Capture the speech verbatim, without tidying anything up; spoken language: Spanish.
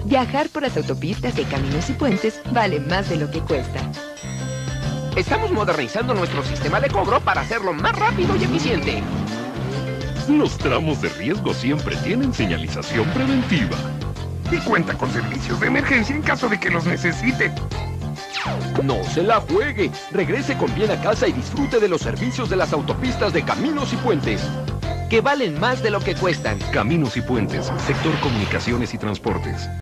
Viajar por las autopistas de Caminos y Puentes vale más de lo que cuesta. Estamos modernizando nuestro sistema de cobro para hacerlo más rápido y eficiente. Los tramos de riesgo siempre tienen señalización preventiva. Y cuenta con servicios de emergencia en caso de que los necesite. No se la juegue. Regrese con bien a casa y disfrute de los servicios de las autopistas de Caminos y Puentes, que valen más de lo que cuestan. Caminos y Puentes, sector comunicaciones y transportes.